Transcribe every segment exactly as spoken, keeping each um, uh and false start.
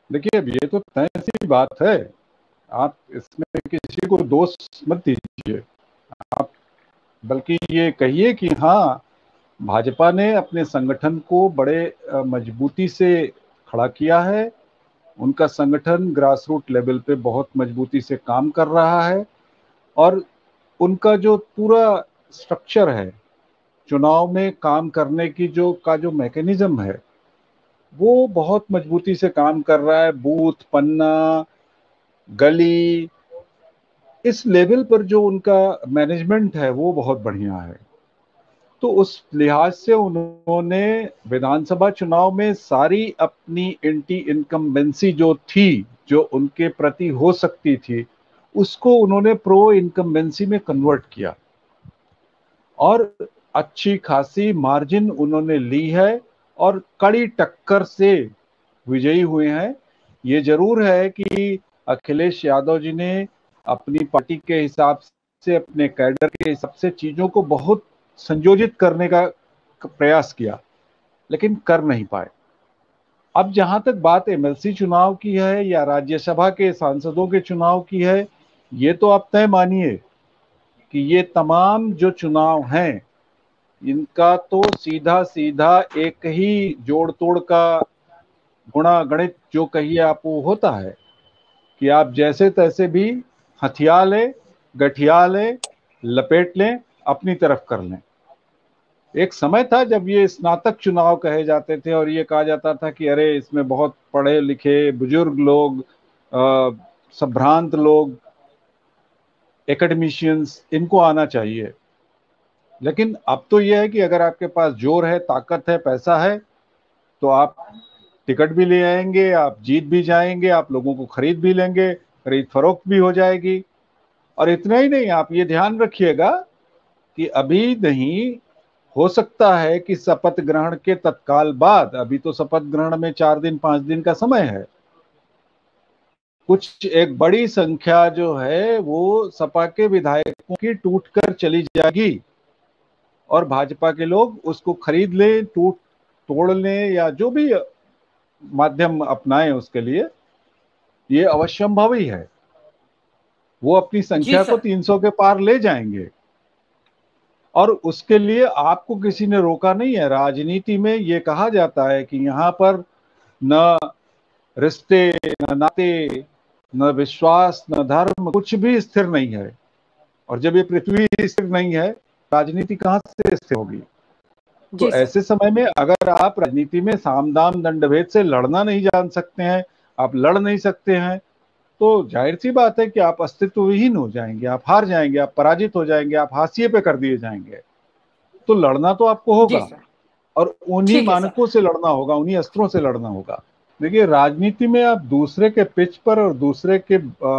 देखिए अब ये तो तय सी बात है, आप इसमें किसी को दोष मत दीजिए, आप बल्कि ये कहिए कि हाँ, भाजपा ने अपने संगठन को बड़े मजबूती से खड़ा किया है, उनका संगठन ग्रास रूट लेवल पे बहुत मजबूती से काम कर रहा है और उनका जो पूरा स्ट्रक्चर है, चुनाव में काम करने की जो का जो मैकेनिज्म है, वो बहुत मजबूती से काम कर रहा है। बूथ, पन्ना, गली, इस लेवल पर जो उनका मैनेजमेंट है वो बहुत बढ़िया है। तो उस लिहाज से उन्होंने विधानसभा चुनाव में सारी अपनी एंटी इनकम्बेंसी जो थी, जो उनके प्रति हो सकती थी, उसको उन्होंने प्रो इनकम्बेंसी में कन्वर्ट किया और अच्छी खासी मार्जिन उन्होंने ली है और कड़ी टक्कर से विजयी हुए हैं। ये जरूर है कि अखिलेश यादव जी ने अपनी पार्टी के हिसाब से, अपने कैडर के हिसाब से चीजों को बहुत संयोजित करने का प्रयास किया, लेकिन कर नहीं पाए। अब जहां तक बात एमएलसी चुनाव की है या राज्यसभा के सांसदों के चुनाव की है, ये तो आप तय मानिए कि ये तमाम जो चुनाव हैं, इनका तो सीधा सीधा एक ही जोड़ तोड़ का गुणा गणित जो कहिए आप वो होता है कि आप जैसे तैसे भी हथिया लें, गठिया लें, लपेट लें, अपनी तरफ कर लें। एक समय था जब ये स्नातक चुनाव कहे जाते थे और ये कहा जाता था कि अरे इसमें बहुत पढ़े लिखे बुजुर्ग लोग, संभ्रांत लोग, एकेडमिशियंस, इनको आना चाहिए। लेकिन अब तो यह है कि अगर आपके पास जोर है, ताकत है, पैसा है, तो आप टिकट भी ले आएंगे, आप जीत भी जाएंगे, आप लोगों को खरीद भी लेंगे, खरीद फरोख्त भी हो जाएगी। और इतना ही नहीं, आप ये ध्यान रखिएगा कि अभी नहीं, हो सकता है कि शपथ ग्रहण के तत्काल बाद, अभी तो शपथ ग्रहण में चार दिन पांच दिन का समय है, कुछ एक बड़ी संख्या जो है वो सपा के विधायकों की टूटकर चली जाएगी और भाजपा के लोग उसको खरीद लें, टूट तोड़ लें या जो भी माध्यम अपनाएं उसके लिए, ये अवश्यंभावी है। वो अपनी संख्या को तीन सौ के पार ले जाएंगे और उसके लिए आपको किसी ने रोका नहीं है। राजनीति में ये कहा जाता है कि यहाँ पर न रिश्ते, न नाते, न विश्वास, न धर्म, कुछ भी स्थिर नहीं है। और जब ये पृथ्वी स्थिर नहीं है, राजनीति कहाँ से स्थिर होगी? तो ऐसे समय में अगर आप राजनीति में साम दाम दंडभेद से लड़ना नहीं जान सकते हैं, आप लड़ नहीं सकते हैं, तो जाहिर सी बात है कि आप अस्तित्वहीन हो जाएंगे, आप हार जाएंगे, आप पराजित हो जाएंगे, आप हाशिए पे कर दिए जाएंगे। तो लड़ना तो आपको होगा और उन्हीं मानकों से लड़ना होगा, उन्हीं अस्त्रों से लड़ना होगा। देखिए राजनीति में आप दूसरे के पिच पर और दूसरे के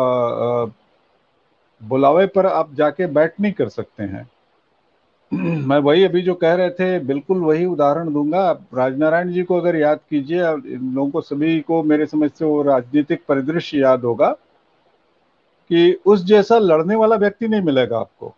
बुलावे पर आप जाके बैठ नहीं कर सकते हैं। मैं वही अभी जो कह रहे थे, बिल्कुल वही उदाहरण दूंगा। राजनारायण जी को अगर याद कीजिए, इन लोगों को सभी को मेरे समझ से वो राजनीतिक परिदृश्य याद होगा कि उस जैसा लड़ने वाला व्यक्ति नहीं मिलेगा आपको,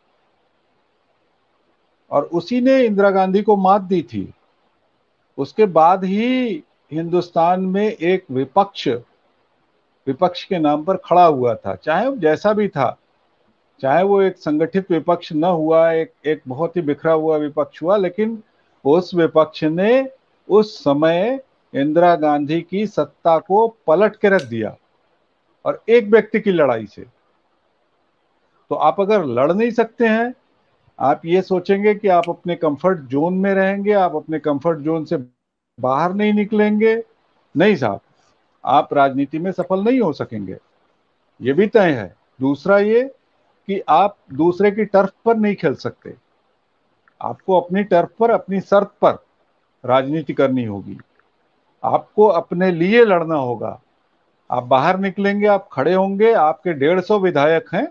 और उसी ने इंदिरा गांधी को मात दी थी। उसके बाद ही हिंदुस्तान में एक विपक्ष विपक्ष के नाम पर खड़ा हुआ था, चाहे वो जैसा भी था, चाहे वो एक संगठित विपक्ष न हुआ, एक एक बहुत ही बिखरा हुआ विपक्ष हुआ, लेकिन उस विपक्ष ने उस समय इंदिरा गांधी की सत्ता को पलट के रख दिया, और एक व्यक्ति की लड़ाई से। तो आप अगर लड़ नहीं सकते हैं, आप ये सोचेंगे कि आप अपने कंफर्ट जोन में रहेंगे, आप अपने कंफर्ट जोन से बाहर नहीं निकलेंगे, नहीं साहब, आप राजनीति में सफल नहीं हो सकेंगे, ये भी तय है। दूसरा ये कि आप दूसरे की टर्फ पर नहीं खेल सकते, आपको अपनी टर्फ पर, अपनी शर्त पर राजनीति करनी होगी, आपको अपने लिए लड़ना होगा। आप बाहर निकलेंगे, आप खड़े होंगे, आपके डेढ़ सौ विधायक हैं,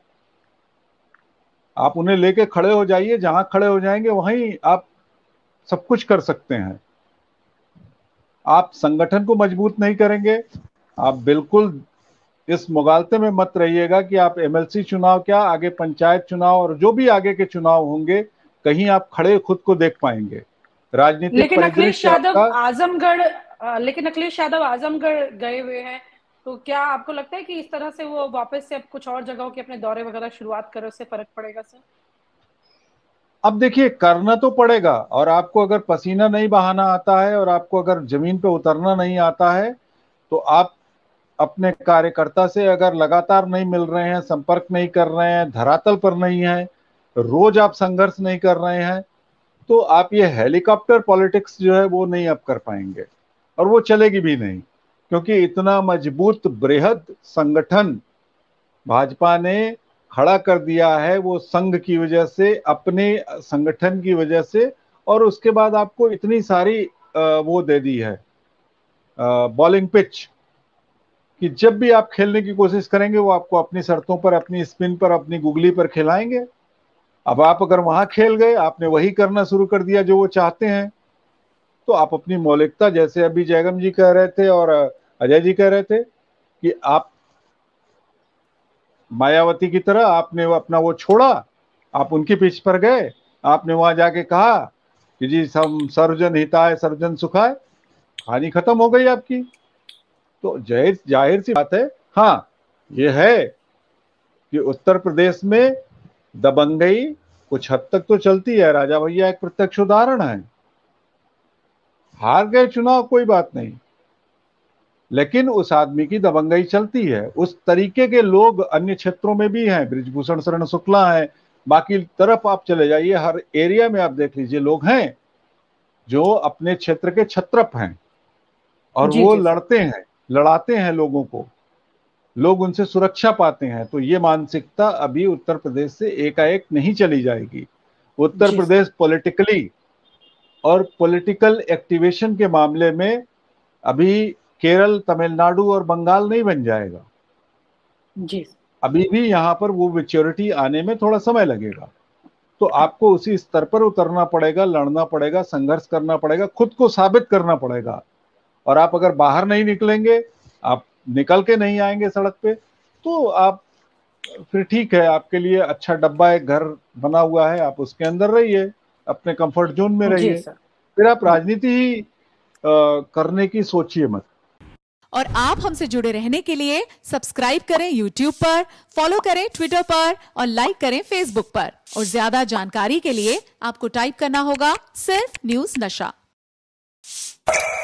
आप उन्हें लेके खड़े हो जाइए, जहां खड़े हो जाएंगे वहीं आप सब कुछ कर सकते हैं। आप संगठन को मजबूत नहीं करेंगे, आप बिल्कुल इस मुगालते में मत रहिएगा कि आप एमएलसी चुनाव क्या, आगे पंचायत चुनाव और जो भी आगे के चुनाव होंगे, कहीं आप खड़े खुद को देख पाएंगे। राजनीतिक लेकिन अखिलेश परिदृश्य यादव आपका आजमगढ़ लेकिन अखिलेश यादव आजमगढ़ गए हुए हैं, तो क्या आपको लगता है कि इस तरह से वो वापस से अब कुछ और जगहों के अपने दौरे वगैरह शुरुआत करे, उससे फर्क पड़ेगा सर? अब देखिए, करना तो पड़ेगा, और आपको अगर पसीना नहीं बहाना आता है और आपको अगर जमीन पे उतरना नहीं आता है, तो आप अपने कार्यकर्ता से अगर लगातार नहीं मिल रहे हैं, संपर्क नहीं कर रहे हैं, धरातल पर नहीं है, रोज आप संघर्ष नहीं कर रहे हैं, तो आप ये हेलीकॉप्टर पॉलिटिक्स जो है वो नहीं आप कर पाएंगे, और वो चलेगी भी नहीं। क्योंकि इतना मजबूत बृहद संगठन भाजपा ने खड़ा कर दिया है, वो संघ की वजह से, अपने संगठन की वजह से, और उसके बाद आपको इतनी सारी वो दे दी है बॉलिंग पिच, कि जब भी आप खेलने की कोशिश करेंगे वो आपको अपनी शर्तों पर, अपनी स्पिन पर, अपनी गुगली पर खिलाएंगे। अब आप अगर वहां खेल गए, आपने वही करना शुरू कर दिया जो वो चाहते हैं, तो आप अपनी मौलिकता, जैसे अभी जयगम जी कह रहे थे और अजय जी कह रहे थे, कि आप मायावती की तरह आपने वो अपना वो छोड़ा, आप उनकी पिच पर गए, आपने वहां जाके कहा कि जी सब सर्वजन हिताय सर्वजन सुखाय, कहानी खत्म हो गई आपकी। तो जाहिर जाहिर सी बात है, हाँ ये है कि उत्तर प्रदेश में दबंगई कुछ हद तक तो चलती है। राजा भैया एक प्रत्यक्ष उदाहरण है। हार गए चुनाव, कोई बात नहीं, लेकिन उस आदमी की दबंगई चलती है। उस तरीके के लोग अन्य क्षेत्रों में भी हैं, बृजभूषण शरण शुक्ला हैं, बाकी तरफ आप चले जाइए, हर एरिया में आप देख लीजिए, लोग हैं जो अपने क्षेत्र के छत्रप हैं, और जी वो जी सर। लड़ते हैं, लड़ाते हैं लोगों को, लोग उनसे सुरक्षा पाते हैं। तो ये मानसिकता अभी उत्तर प्रदेश से एकाएक नहीं चली जाएगी। उत्तर जी सर। प्रदेश पॉलिटिकली और पॉलिटिकल एक्टिवेशन के मामले में अभी केरल, तमिलनाडु और बंगाल नहीं बन जाएगा। जी। अभी भी यहाँ पर वो मैच्योरिटी आने में थोड़ा समय लगेगा। तो आपको उसी स्तर पर उतरना पड़ेगा, लड़ना पड़ेगा, संघर्ष करना पड़ेगा, खुद को साबित करना पड़ेगा। और आप अगर बाहर नहीं निकलेंगे, आप निकल के नहीं आएंगे सड़क पे, तो आप फिर ठीक है, आपके लिए अच्छा डब्बा एक घर बना हुआ है, आप उसके अंदर रहिए, अपने कंफर्ट जोन में जी रहिए, सर। फिर आप राजनीति ही आ, करने की सोचिए मत। और आप हमसे जुड़े रहने के लिए सब्सक्राइब करें यूट्यूब पर, फॉलो करें ट्विटर पर और लाइक करें फेसबुक पर। और ज्यादा जानकारी के लिए आपको टाइप करना होगा सिर्फ न्यूज नशा।